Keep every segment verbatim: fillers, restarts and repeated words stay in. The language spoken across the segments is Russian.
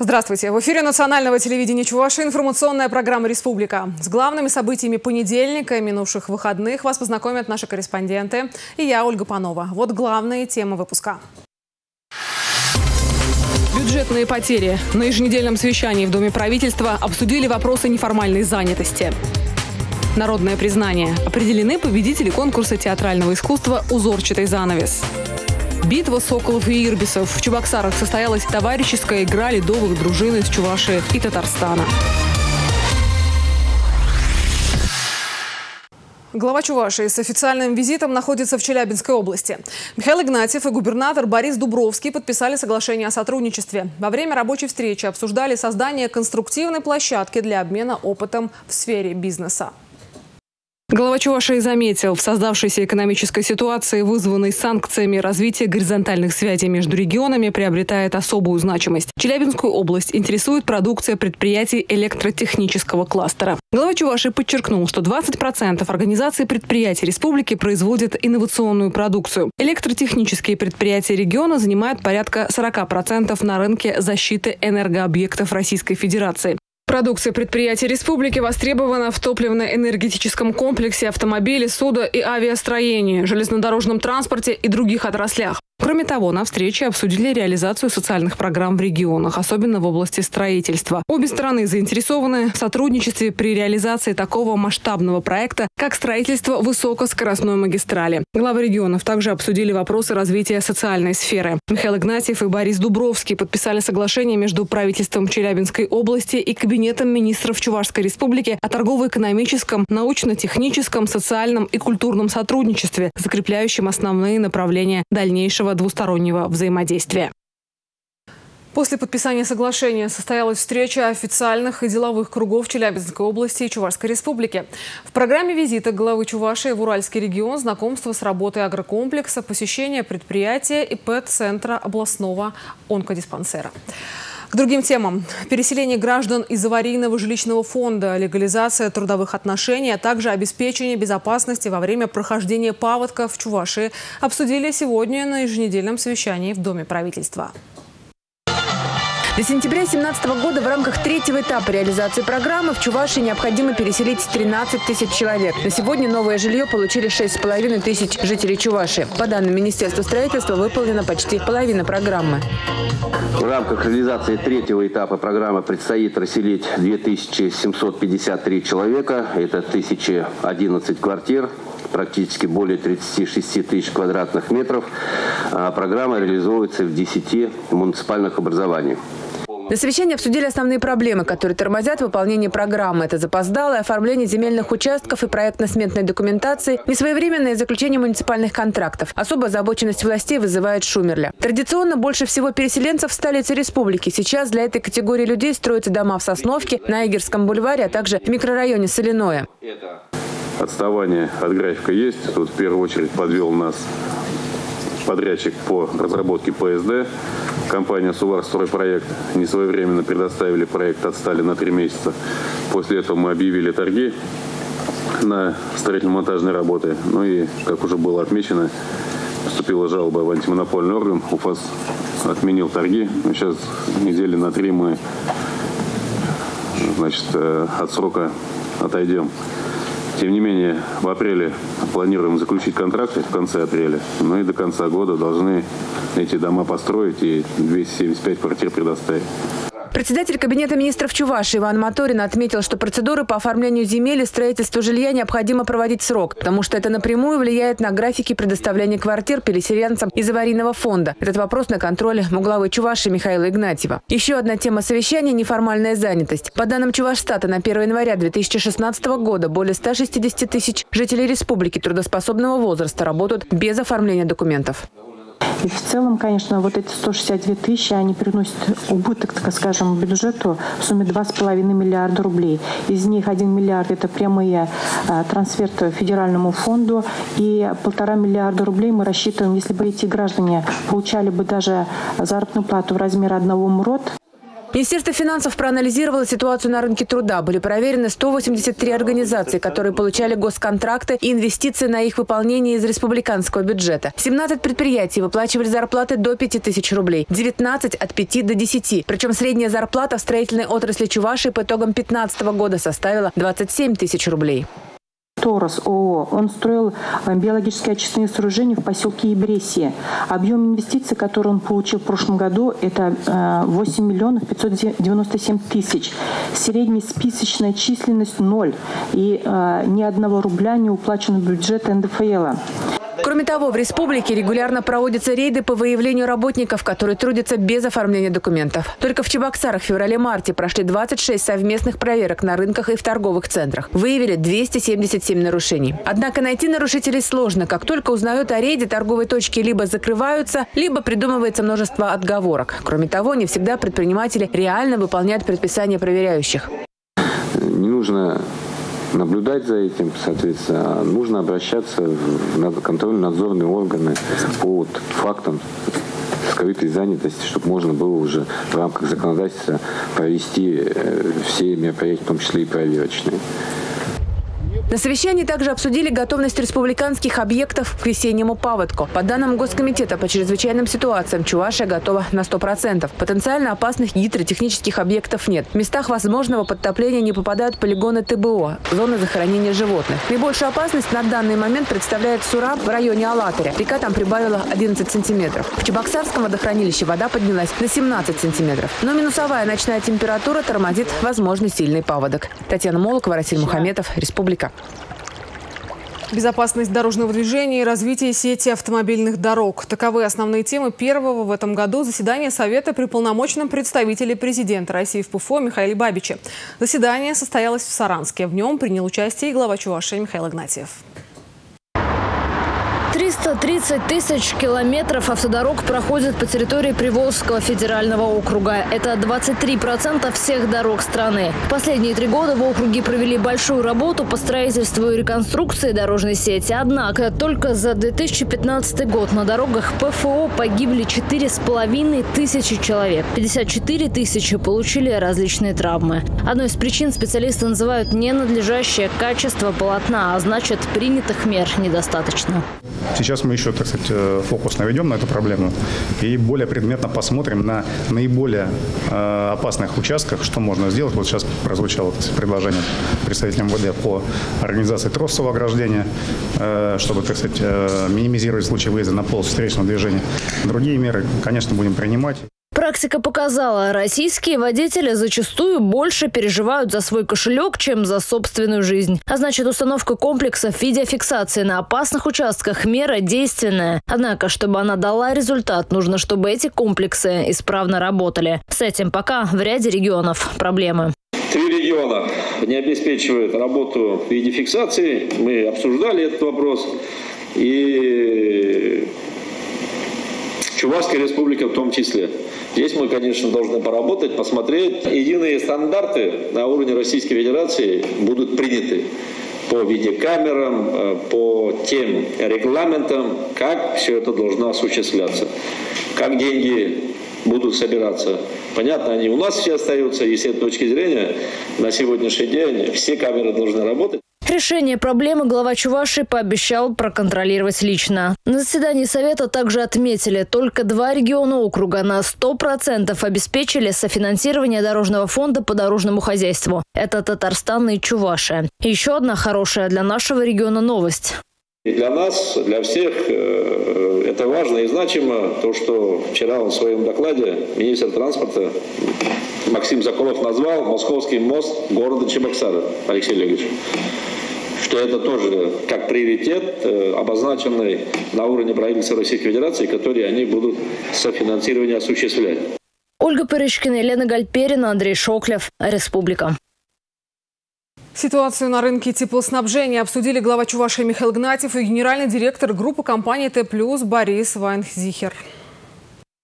Здравствуйте. В эфире национального телевидения Чувашии информационная программа «Республика». С главными событиями понедельника и минувших выходных вас познакомят наши корреспонденты и я, Ольга Панова. Вот главные темы выпуска. Бюджетные потери. На еженедельном совещании в Доме правительства обсудили вопросы неформальной занятости. Народное признание. Определены победители конкурса театрального искусства «Узорчатый занавес». Битва соколов и ирбисов. В Чебоксарах состоялась товарищеская игра ледовых дружин из Чувашии и Татарстана. Глава Чувашии с официальным визитом находится в Челябинской области. Михаил Игнатьев и губернатор Борис Дубровский подписали соглашение о сотрудничестве. Во время рабочей встречи обсуждали создание конструктивной площадки для обмена опытом в сфере бизнеса. Глава Чувашии заметил, в создавшейся экономической ситуации, вызванной санкциями, развитие горизонтальных связей между регионами приобретает особую значимость. Челябинскую область интересует продукция предприятий электротехнического кластера. Глава Чувашии подчеркнул, что двадцать процентов организаций предприятий республики производят инновационную продукцию. Электротехнические предприятия региона занимают порядка сорока процентов на рынке защиты энергообъектов Российской Федерации. Продукция предприятий республики востребована в топливно-энергетическом комплексе, автомобиле, судо- и авиастроении, железнодорожном транспорте и других отраслях. Кроме того, на встрече обсудили реализацию социальных программ в регионах, особенно в области строительства. Обе стороны заинтересованы в сотрудничестве при реализации такого масштабного проекта, как строительство высокоскоростной магистрали. Главы регионов также обсудили вопросы развития социальной сферы. Михаил Игнатьев и Борис Дубровский подписали соглашение между правительством Челябинской области и Кабинетом министров Чувашской республики о торгово-экономическом, научно-техническом, социальном и культурном сотрудничестве, закрепляющем основные направления дальнейшего двустороннего взаимодействия. После подписания соглашения состоялась встреча официальных и деловых кругов Челябинской области и Чувашской республики. В программе визита главы Чувашии в Уральский регион знакомство с работой агрокомплекса, посещение предприятия и пэт-центра областного онкодиспансера. К другим темам. Переселение граждан из аварийного жилищного фонда, легализация трудовых отношений, а также обеспечение безопасности во время прохождения паводков в Чувашии обсудили сегодня на еженедельном совещании в Доме правительства. До сентября две тысячи семнадцатого года в рамках третьего этапа реализации программы в Чувашии необходимо переселить тринадцать тысяч человек. На сегодня новое жилье получили шесть с половиной тысяч жителей Чувашии. По данным Министерства строительства, выполнена почти половина программы. В рамках реализации третьего этапа программы предстоит расселить две тысячи семьсот пятьдесят три человека. Это тысяча одиннадцать квартир, практически более тридцати шести тысяч квадратных метров. А программа реализуется в десяти муниципальных образованиях. На совещании обсудили основные проблемы, которые тормозят выполнение программы. Это запоздалое оформление земельных участков и проектно-сметной документации, несвоевременное заключение муниципальных контрактов. Особая озабоченность властей вызывает Шумерля. Традиционно больше всего переселенцев в столице республики. Сейчас для этой категории людей строятся дома в Сосновке, на Игерском бульваре, а также в микрорайоне Соляное. Отставание от графика есть. Тут в первую очередь подвел нас подрядчик по разработке Пэ Эс Дэ. Компания «Суварстройпроект» несвоевременно предоставили проект, отстали на три месяца. После этого мы объявили торги на строительно-монтажные работы. Ну и, как уже было отмечено, поступила жалоба в антимонопольный орган. УФАС отменил торги. Сейчас недели на три мы, значит, от срока отойдем. Тем не менее, в апреле планируем заключить контракты, в конце апреля. Ну и до конца года должны эти дома построить и двести семьдесят пять квартир предоставить. Председатель Кабинета министров Чувашии Иван Моторин отметил, что процедуры по оформлению земель и строительству жилья необходимо проводить в срок, потому что это напрямую влияет на графики предоставления квартир переселенцам из аварийного фонда. Этот вопрос на контроле у главы Чувашии Михаила Игнатьева. Еще одна тема совещания – неформальная занятость. По данным Чувашстата, на первое января две тысячи шестнадцатого года более ста шестидесяти тысяч жителей республики трудоспособного возраста работают без оформления документов. И в целом, конечно, вот эти сто шестьдесят две тысячи, они приносят убыток, так скажем, бюджету в сумме два с половиной миллиарда рублей. Из них один миллиард – это прямые а, трансферты федеральному фонду, и полтора миллиарда рублей мы рассчитываем, если бы эти граждане получали бы даже заработную плату в размере одного МРОТ. Министерство финансов проанализировало ситуацию на рынке труда. Были проверены сто восемьдесят три организации, которые получали госконтракты и инвестиции на их выполнение из республиканского бюджета. семнадцать предприятий выплачивали зарплаты до пяти тысяч рублей, девятнадцать от пяти до десяти. Причем средняя зарплата в строительной отрасли Чувашии по итогам две тысячи пятнадцатого года составила двадцать семь тысяч рублей. Торос ООО. Он строил биологические очистные сооружения в поселке Ебресье. Объем инвестиций, который он получил в прошлом году, это восемь миллионов пятьсот девяносто семь тысяч. Средняя списочная численность ноль. И ни одного рубля не уплачено в бюджет эн дэ эф эла. Кроме того, в республике регулярно проводятся рейды по выявлению работников, которые трудятся без оформления документов. Только в Чебоксарах в феврале-марте прошли двадцать шесть совместных проверок на рынках и в торговых центрах. Выявили двести семьдесят семь нарушений. Однако найти нарушителей сложно. Как только узнают о рейде, торговые точки либо закрываются, либо придумывается множество отговорок. Кроме того, не всегда предприниматели реально выполняют предписания проверяющих. Не нужно наблюдать за этим, соответственно, нужно обращаться в контрольно-надзорные органы по вот фактам скрытой занятости, чтобы можно было уже в рамках законодательства провести все мероприятия, в том числе и проверочные. На совещании также обсудили готовность республиканских объектов к весеннему паводку. По данным Госкомитета по чрезвычайным ситуациям, Чувашия готова на сто процентов. Потенциально опасных гидротехнических объектов нет. В местах возможного подтопления не попадают полигоны тэ бэ о, зоны захоронения животных. Наибольшую опасность на данный момент представляет Сураб в районе Алатыря. Река там прибавила одиннадцать сантиметров. В Чебоксарском водохранилище вода поднялась на семнадцать сантиметров. Но минусовая ночная температура тормозит возможный сильный паводок. Татьяна Молокова, Расиль Мухаметов, Республика. Безопасность дорожного движения и развитие сети автомобильных дорог. Таковы основные темы первого в этом году заседания Совета при полномочном представителе президента России в пэ эф о Михаиле Бабиче. Заседание состоялось в Саранске. В нем принял участие и глава Чувашии Михаил Игнатьев. триста тридцать тысяч километров автодорог проходят по территории Приволжского федерального округа. Это двадцать три процента всех дорог страны. В последние три года в округе провели большую работу по строительству и реконструкции дорожной сети. Однако только за две тысячи пятнадцатый год на дорогах пэ эф о погибли четыре с половиной тысячи человек. пятьдесят четыре тысячи получили различные травмы. Одной из причин специалисты называют ненадлежащее качество полотна, а значит, принятых мер недостаточно. Сейчас мы еще, так сказать, фокус наведем на эту проблему и более предметно посмотрим на наиболее э, опасных участках, что можно сделать. Вот сейчас прозвучало предложение представителя эм вэ дэ по организации тросового ограждения, э, чтобы, так сказать, э, минимизировать случаи выезда на полосу встречного движения. Другие меры, конечно, будем принимать. Практика показала, российские водители зачастую больше переживают за свой кошелек, чем за собственную жизнь. А значит, установка комплексов видеофиксации на опасных участках – мера действенная. Однако, чтобы она дала результат, нужно, чтобы эти комплексы исправно работали. С этим пока в ряде регионов проблемы. Три региона не обеспечивают работу видеофиксации. Мы обсуждали этот вопрос. И Чувашская республика в том числе. Здесь мы, конечно, должны поработать, посмотреть. Единые стандарты на уровне Российской Федерации будут приняты по видеокамерам, по тем регламентам, как все это должно осуществляться, как деньги будут собираться. Понятно, они у нас все остаются, и с этой точки зрения на сегодняшний день все камеры должны работать. Решение проблемы глава Чувашии пообещал проконтролировать лично. На заседании Совета также отметили, только два региона округа на сто процентов обеспечили софинансирование дорожного фонда по дорожному хозяйству. Это Татарстан и Чувашия. И еще одна хорошая для нашего региона новость. И для нас, для всех это важно и значимо, то, что вчера он в своем докладе министр транспорта Максим Соколов назвал Московский мост города Чебоксары, Алексей Олегович. Что это тоже как приоритет, обозначенный на уровне правительства Российской Федерации, который они будут софинансирование осуществлять. Ольга Пырочкина, Елена Гальперина, Андрей Шоклев, Республика. Ситуацию на рынке теплоснабжения обсудили глава Чувашии Михаил Игнатьев и генеральный директор группы компании Т плюс Борис Вайнхзихер.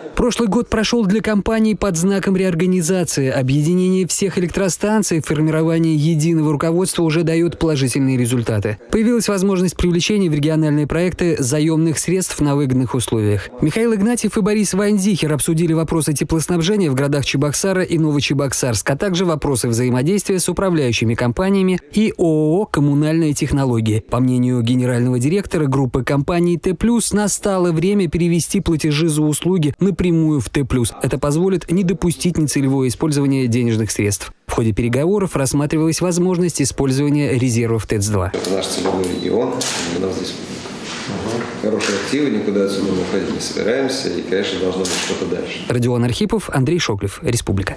Прошлый год прошел для компании под знаком реорганизации. Объединение всех электростанций, формирование единого руководства уже дает положительные результаты. Появилась возможность привлечения в региональные проекты заемных средств на выгодных условиях. Михаил Игнатьев и Борис Вайнзихер обсудили вопросы теплоснабжения в городах Чебоксара и Новочебоксарск, а также вопросы взаимодействия с управляющими компаниями и ООО «Коммунальные технологии». По мнению генерального директора группы компаний Т+, настало время перевести платежи за услуги напрямую в Т+. Это позволит не допустить нецелевое использование денежных средств. В ходе переговоров рассматривалась возможность использования резервов Т Э Ц два. Это наш целевой регион. У нас здесь хорошие активы, никуда отсюда мы уходить не собираемся. И, конечно, должно быть что-то дальше. Родион Архипов, Андрей Шоклев, Республика.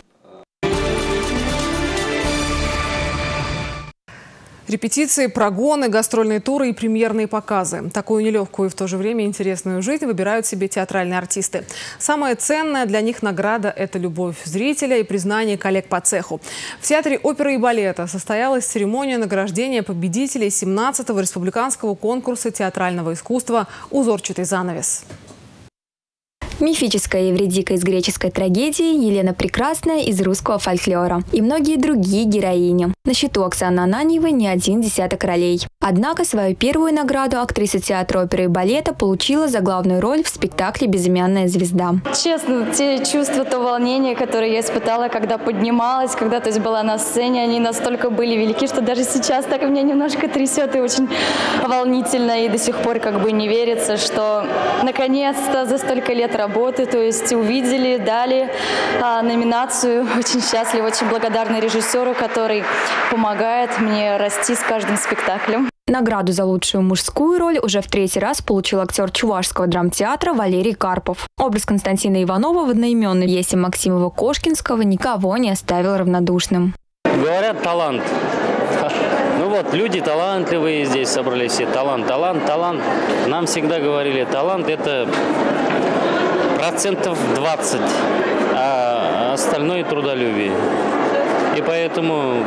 Репетиции, прогоны, гастрольные туры и премьерные показы. Такую нелегкую и в то же время интересную жизнь выбирают себе театральные артисты. Самая ценная для них награда – это любовь зрителя и признание коллег по цеху. В Театре оперы и балета состоялась церемония награждения победителей семнадцатого республиканского конкурса театрального искусства «Узорчатый занавес». Мифическая Евредика из греческой трагедии, Елена Прекрасная из русского фольклора и многие другие героини. На счету Оксаны Ананьевой не один десяток ролей. Однако свою первую награду актриса театра оперы и балета получила за главную роль в спектакле «Безымянная звезда». Честно, те чувства, то волнение, которое я испытала, когда поднималась, когда то есть была на сцене, они настолько были велики, что даже сейчас так меня немножко трясет и очень волнительно. И до сих пор как бы не верится, что наконец-то за столько лет работы работы, то есть увидели, дали а, номинацию. Очень счастлива, очень благодарна режиссеру, который помогает мне расти с каждым спектаклем. Награду за лучшую мужскую роль уже в третий раз получил актер Чувашского драмтеатра Валерий Карпов. Образ Константина Иванова в одноименной пьесе Максимова-Кошкинского никого не оставил равнодушным. Говорят, талант. Ну вот, люди талантливые здесь собрались все. Талант, талант, талант. Нам всегда говорили, талант – это процентов двадцать, а остальное трудолюбие. И поэтому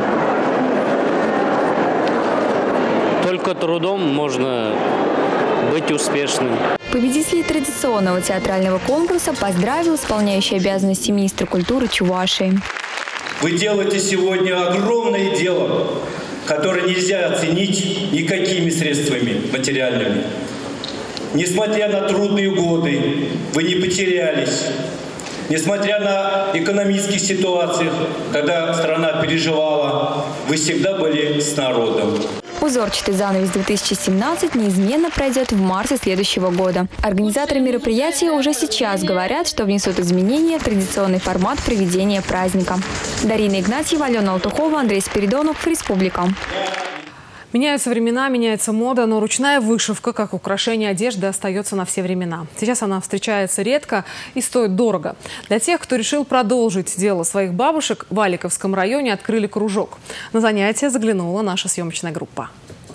только трудом можно быть успешным. Победителей традиционного театрального конкурса поздравил исполняющий обязанности министра культуры Чувашии. Вы делаете сегодня огромное дело, которое нельзя оценить никакими средствами материальными. Несмотря на трудные годы, вы не потерялись. Несмотря на экономические ситуации, когда страна переживала, вы всегда были с народом. Узорчатый занавес две тысячи семнадцать неизменно пройдет в марте следующего года. Организаторы мероприятия уже сейчас говорят, что внесут изменения в традиционный формат проведения праздника. Дарина Игнатьева, Алена Алтухова, Андрей Спиридонов, Республика. Меняются времена, меняется мода, но ручная вышивка, как украшение одежды, остается на все времена. Сейчас она встречается редко и стоит дорого. Для тех, кто решил продолжить дело своих бабушек, в Аликовском районе открыли кружок. На занятия заглянула наша съемочная группа.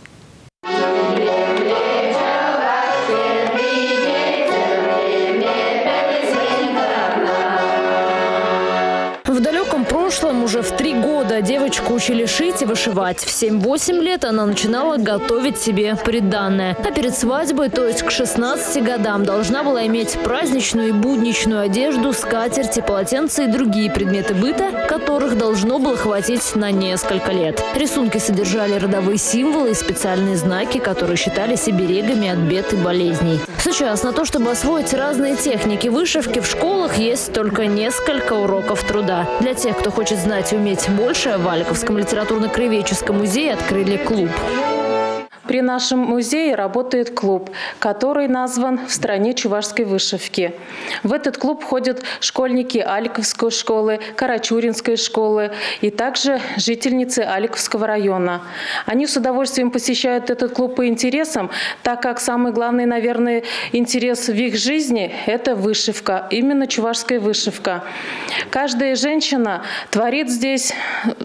В далеком прошлом уже в три года девочку учили шить и вышивать. В семь-восемь лет она начинала готовить себе приданное. А перед свадьбой, то есть к шестнадцати годам, должна была иметь праздничную и будничную одежду, скатерти, полотенца и другие предметы быта, которых должно было хватить на несколько лет. Рисунки содержали родовые символы и специальные знаки, которые считались оберегами от бед и болезней. Сейчас на то, чтобы освоить разные техники вышивки, в школах есть только несколько уроков труда. Для тех, кто хочет знать и уметь больше, в Аликовском литературно-краеведческом музее открыли клуб. При нашем музее работает клуб, который назван «В стране чувашской вышивки». В этот клуб ходят школьники Аликовской школы, Карачуринской школы и также жительницы Аликовского района. Они с удовольствием посещают этот клуб по интересам, так как самый главный, наверное, интерес в их жизни – это вышивка, именно чувашская вышивка. Каждая женщина творит здесь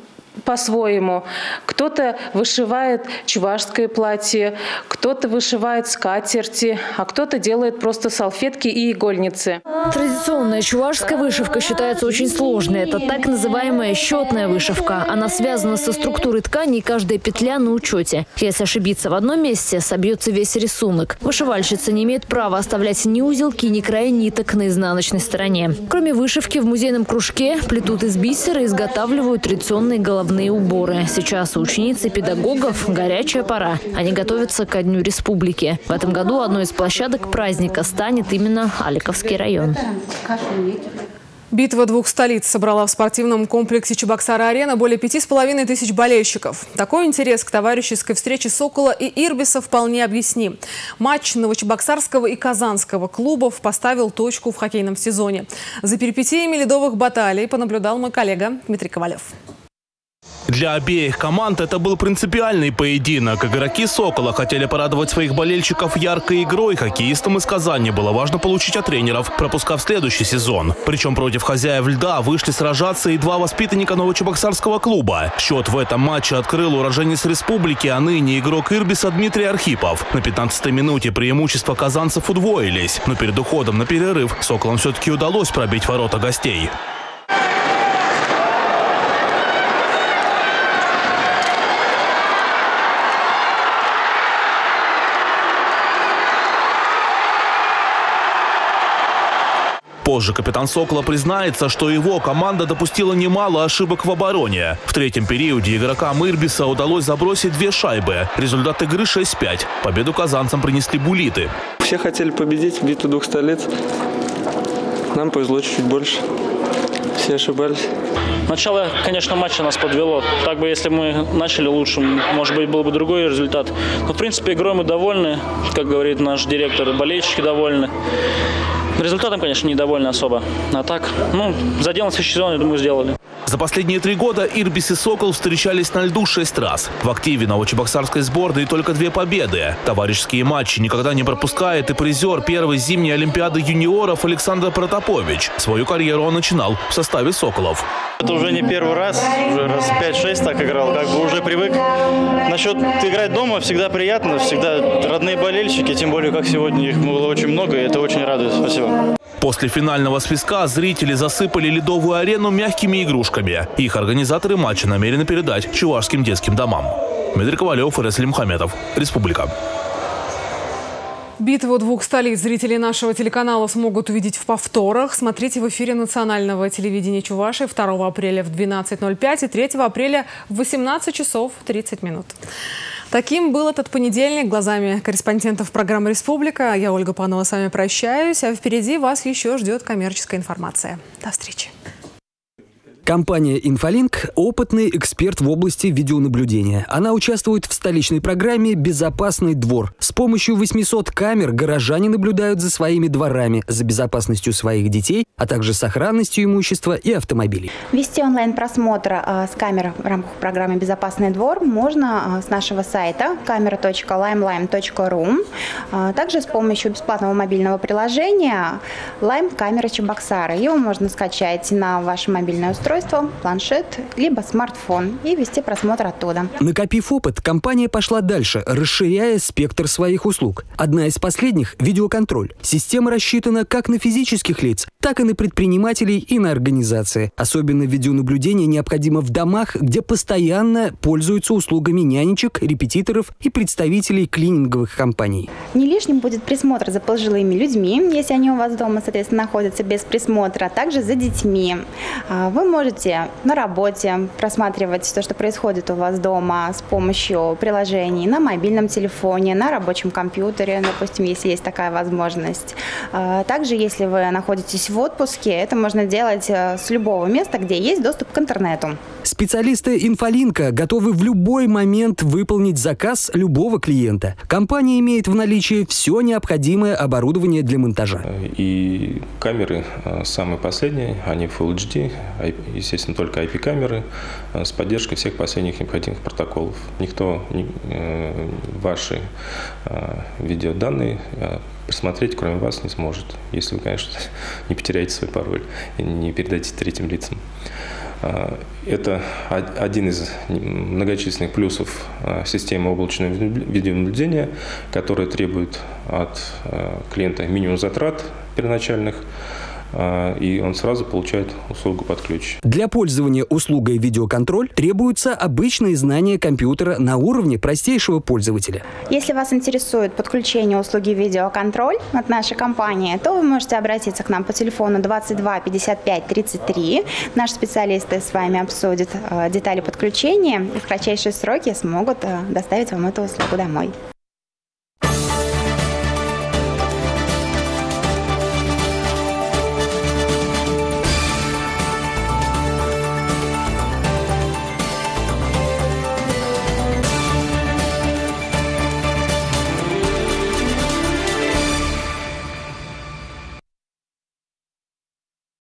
по-своему. Кто-то вышивает чувашское платье, кто-то вышивает скатерти, а кто-то делает просто салфетки и игольницы. Традиционная чувашская вышивка считается очень сложной. Это так называемая счетная вышивка. Она связана со структурой ткани, и каждая петля на учете. Если ошибиться в одном месте, собьется весь рисунок. Вышивальщица не имеет права оставлять ни узелки, ни края ниток на изнаночной стороне. Кроме вышивки, в музейном кружке плетут из бисера и изготавливают традиционные головные уборы. Сейчас у учениц и педагогов горячая пора. Они готовятся ко Дню Республики. В этом году одной из площадок праздника станет именно Аликовский район. Битва двух столиц собрала в спортивном комплексе Чебоксары-Арена более пяти с половиной тысяч болельщиков. Такой интерес к товарищеской встрече «Сокола» и «Ирбиса» вполне объясним. Матч новочебоксарского и казанского клубов поставил точку в хоккейном сезоне. За перипетиями ледовых баталий понаблюдал мой коллега Дмитрий Ковалев. Для обеих команд это был принципиальный поединок. Игроки «Сокола» хотели порадовать своих болельщиков яркой игрой. Хоккеистам из Казани было важно получить от тренеров пропуска в следующий сезон. Причем против хозяев льда вышли сражаться и два воспитанника новочебоксарского клуба. Счет в этом матче открыл уроженец республики, а ныне игрок «Ирбиса» Дмитрий Архипов. На пятнадцатой минуте преимущества казанцев удвоились. Но перед уходом на перерыв «Соколам» все-таки удалось пробить ворота гостей. Позже капитан «Сокола» признается, что его команда допустила немало ошибок в обороне. В третьем периоде игрокам «Ирбиса» удалось забросить две шайбы. Результат игры шесть пять. Победу казанцам принесли булиты. Все хотели победить в битву двух столиц. Нам повезло чуть-чуть больше. Все ошибались. Начало, конечно, матча нас подвело. Так бы, если мы начали лучше, может быть, был бы другой результат. Но, в принципе, игрой мы довольны. Как говорит наш директор, болельщики довольны. Результатом, конечно, недовольны особо. А так, ну, задел на следующий сезон, я думаю, сделали. За последние три года «Ирбис» и «Сокол» встречались на льду шесть раз. В активе новочебоксарской сборной только две победы. Товарищеские матчи никогда не пропускает и призер первой зимней Олимпиады юниоров Александр Протопович. Свою карьеру он начинал в составе «Соколов». Это уже не первый раз, уже раз пять-шесть так играл, как бы уже привык. Насчет играть дома всегда приятно, всегда родные болельщики, тем более, как сегодня их было очень много, и это очень радует. Спасибо. После финального свистка зрители засыпали ледовую арену мягкими игрушками. Их организаторы матча намерены передать чувашским детским домам. Дмитрий Ковалев, Ираслим Мухаметов, Республика. Битву двух столиц зрители нашего телеканала смогут увидеть в повторах. Смотрите в эфире национального телевидения Чувашии второго апреля в двенадцать ноль пять и третьего апреля в восемнадцать часов тридцать минут. Таким был этот понедельник глазами корреспондентов программы «Республика». Я, Ольга Панова, с вами прощаюсь, а впереди вас еще ждет коммерческая информация. До встречи. Компания «Инфолинк» – опытный эксперт в области видеонаблюдения. Она участвует в столичной программе «Безопасный двор». С помощью восьмисот камер горожане наблюдают за своими дворами, за безопасностью своих детей, а также сохранностью имущества и автомобилей. Вести онлайн-просмотр э, с камер в рамках программы «Безопасный двор» можно э, с нашего сайта камера точка лаймлайм точка ру, э, также с помощью бесплатного мобильного приложения «Лайм Камера Чебоксары». Его можно скачать на ваше мобильное устройство, планшет, либо смартфон и вести просмотр оттуда. Накопив опыт, компания пошла дальше, расширяя спектр своих услуг. Одна из последних – видеоконтроль. Система рассчитана как на физических лиц, так и на предпринимателей и на организации. Особенно видеонаблюдение необходимо в домах, где постоянно пользуются услугами нянечек, репетиторов и представителей клининговых компаний. Не лишним будет присмотр за пожилыми людьми, если они у вас дома, соответственно, находятся без присмотра, а также за детьми. Вы можете Можете на работе просматривать то, что происходит у вас дома с помощью приложений на мобильном телефоне, на рабочем компьютере, допустим, если есть такая возможность. Также, если вы находитесь в отпуске, это можно делать с любого места, где есть доступ к интернету. Специалисты «Инфолинка» готовы в любой момент выполнить заказ любого клиента. Компания имеет в наличии все необходимое оборудование для монтажа. И камеры самые последние, они Full эйч ди, естественно, только ай пи-камеры с поддержкой всех последних необходимых протоколов. Никто э, ваши э, видеоданные э, просмотреть, кроме вас, не сможет, если вы, конечно, не потеряете свой пароль и не передадите третьим лицам. Это один из многочисленных плюсов системы облачного видеонаблюдения, которая требует от клиента минимум затрат первоначальных, и он сразу получает услугу под ключ. Для пользования услугой видеоконтроль требуются обычные знания компьютера на уровне простейшего пользователя. Если вас интересует подключение услуги видеоконтроль от нашей компании, то вы можете обратиться к нам по телефону двадцать два пятьдесят пять тридцать три. Наши специалисты с вами обсудят детали подключения и в кратчайшие сроки смогут доставить вам эту услугу домой.